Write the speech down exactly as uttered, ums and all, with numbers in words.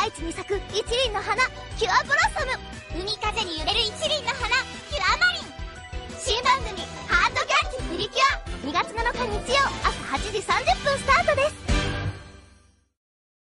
大地に咲く一輪の花、キュアブロ